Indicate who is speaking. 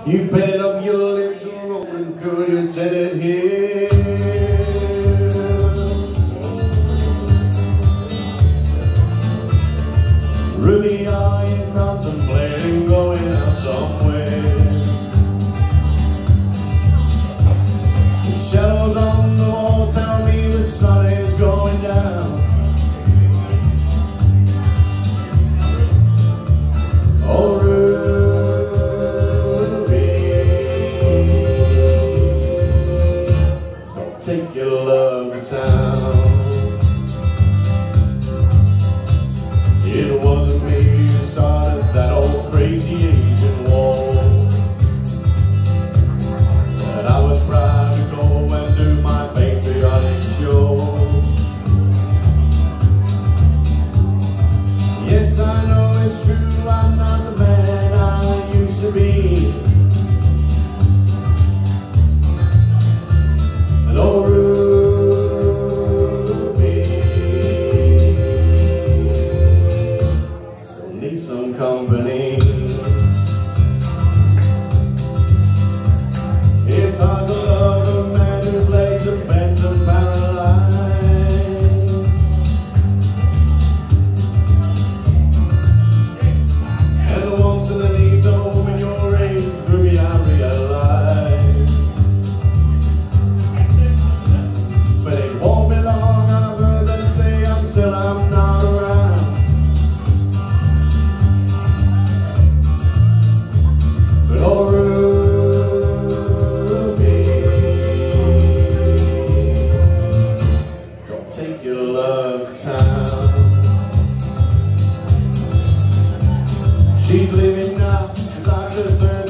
Speaker 1: You painted up your lips and rolling curl your tinted hair. Ruby, are you contemplating going out somewhere? The shadows on the wall tell me the sun is going down. Oh, take your love to town. It wasn't me who started that old crazy Asian war, and I was proud to go and do my patriotic show. Yes, I know it's true, I'm not the man I used to be. Oh, Ruby, still need some company. It's hard to love a man whose legs are bent and paralyzed, and the wants and the needs of a woman your age, Ruby, I realize. But it won't be long, I've heard them say, until I'm not around. But oh, Ruby, don't take your love to town. She's leaving now, 'cause I just heard